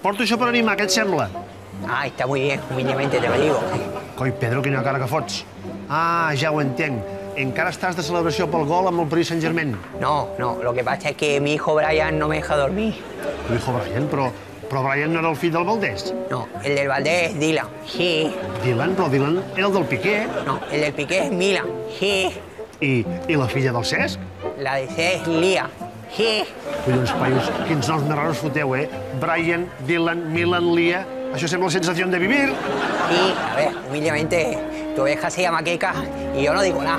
porto això per animar, què et sembla? Ah, está muy bien, humildemente te lo digo. Coi, Pedro, quina cara que fots. Ah, ja ho entenc. Encara estàs de celebració pel gol amb el Paris Saint-Germain. No, lo que pasa es que mi hijo Brian no me deja dormir. Tu hijo Brian, però Brian no era el fill del Valdés. No, el del Valdés es Dylan. Sí. Dylan, però Dylan era el del Piqué. No, el del Piqué es Milan. Sí. I la filla del Cesc? La de C es Lia. Sí. Collons, paios, quins noms més raros foteu, eh? Brian, Dylan, Milan, Lia... Això sembla sensació de vivir. Sí, a ver, humildemente, tu oveja se llama Keka y yo no digo nada.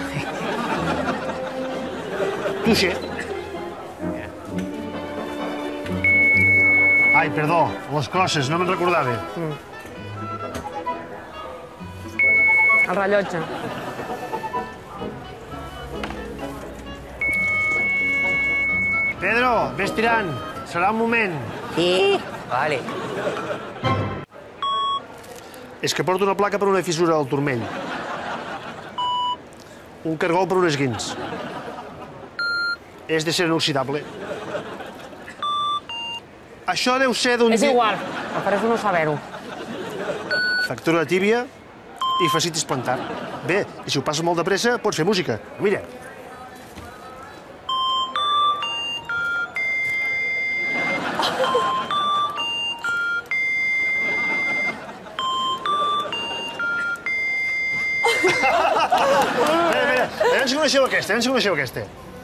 Touché. Ai, perdó, les crosses, no me'n recordava. El rellotge. Pedro, ves tirant. Serà un moment. Sí, vale. És que porto una placa per una fissura al turmell. Un cargol per un esguins. És d'acer inoxidable. Això deu ser d'un... És igual, prefereixo no saber-ho. Fractura de tíbia i fascitis plantar. Bé, i si ho passes molt de pressa, pots fer música. Mira. Aviam si coneixeu aquesta,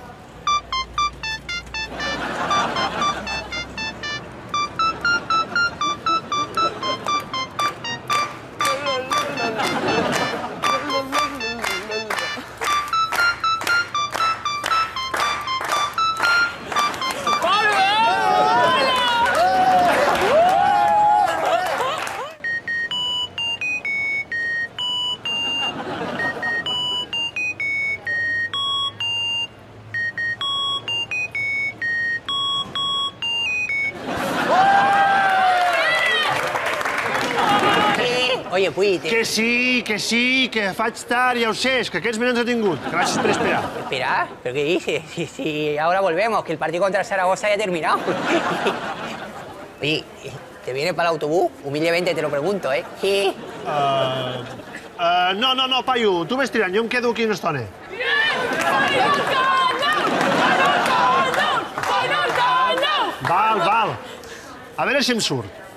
Oye, Puy... Que sí, que faig tard, ja ho sé, és que aquests minuts ha tingut. Gràcies per esperar. ¿Esperar? ¿Pero qué dices? Si ahora volvemos, que el partido contra Zaragoza ya ha terminado. Oye, ¿te vienes para el autobús? Humildemente te lo pregunto, ¿eh? Sí. No, paio, tu ves tirant, jo em quedo aquí una estona. Val. A veure si em surt.